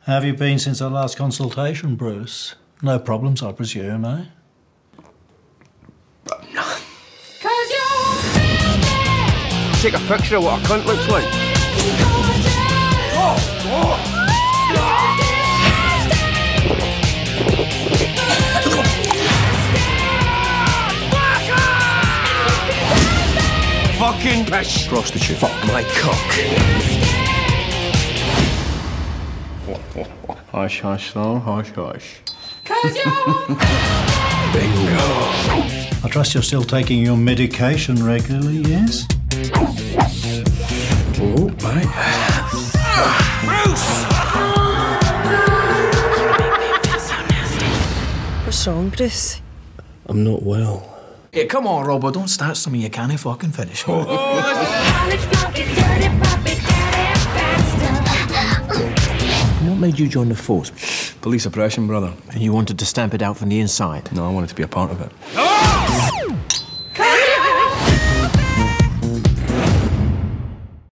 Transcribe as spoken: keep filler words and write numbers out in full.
How have you been since our last consultation, Bruce? No problems, I presume, eh? None. Take a picture of what a cunt looks like. Oh, oh. Fucking pish. Prostitute. Fuck my cock. Hush, hush, though. Hush, hush. Bingo. I trust you're still taking your medication regularly, yes? Oh, mate. Bruce! What's wrong, Bruce? I'm not well. Yeah, come on, Robbo, don't start something you can't fucking finish. What made you join the force? Police oppression, brother. And you wanted to stamp it out from the inside. No, I wanted to be a part of it.